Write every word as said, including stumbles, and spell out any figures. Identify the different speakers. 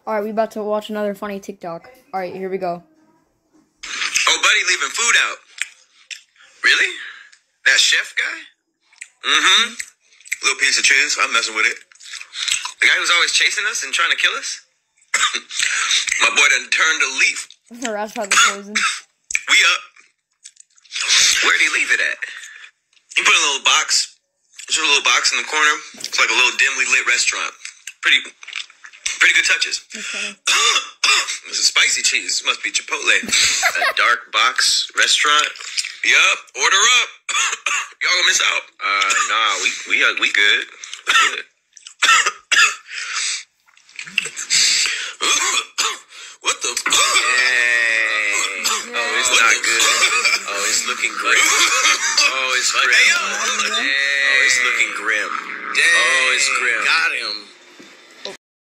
Speaker 1: All right, we about to watch another funny TikTok. All right, here we go.
Speaker 2: Oh, buddy, leaving food out. Really? That chef guy? Mm-hmm. Little piece of cheese. I'm messing with it. The guy who's always chasing us and trying to kill us? My boy done turned a leaf.
Speaker 1: Harassed by the poison.
Speaker 2: We up. Where'd he leave it at? He put a little box. There's a little box in the corner. It's like a little dimly lit restaurant. Pretty, pretty good touches. This is spicy cheese. This must be Chipotle. A dark box restaurant. Yup. Order up. Y'all gonna miss out. Uh, nah. We we uh, we good. We good. What the? Dang. Oh, it's not good. Oh, it's looking grim. Oh, it's grim. Oh, it's looking grim. Oh, it's grim. Got him.